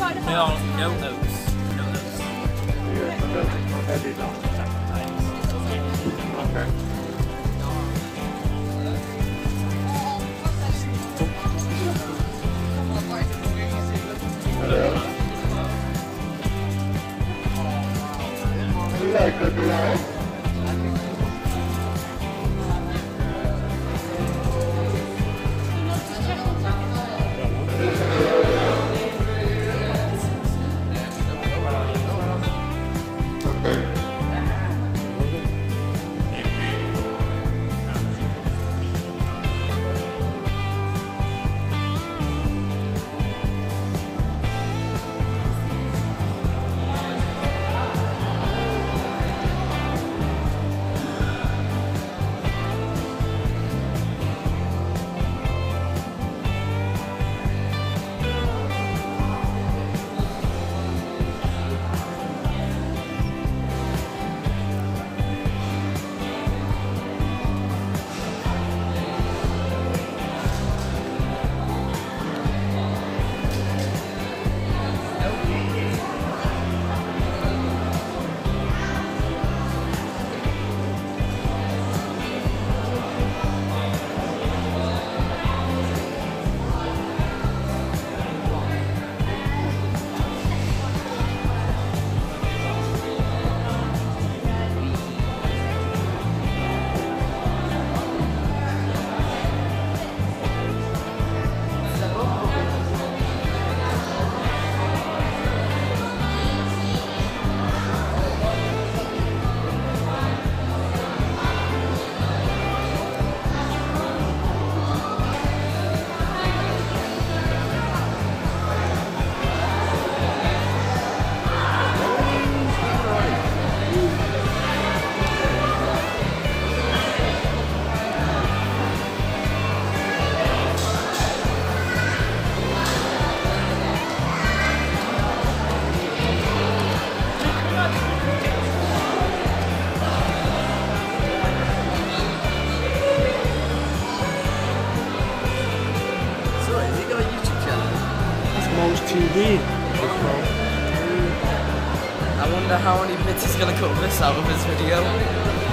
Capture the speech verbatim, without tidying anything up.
No, no notes. No notes. Yeah, I did not. Okay. Like a blind. T V. I wonder how many bits he's going to cut this out of his video.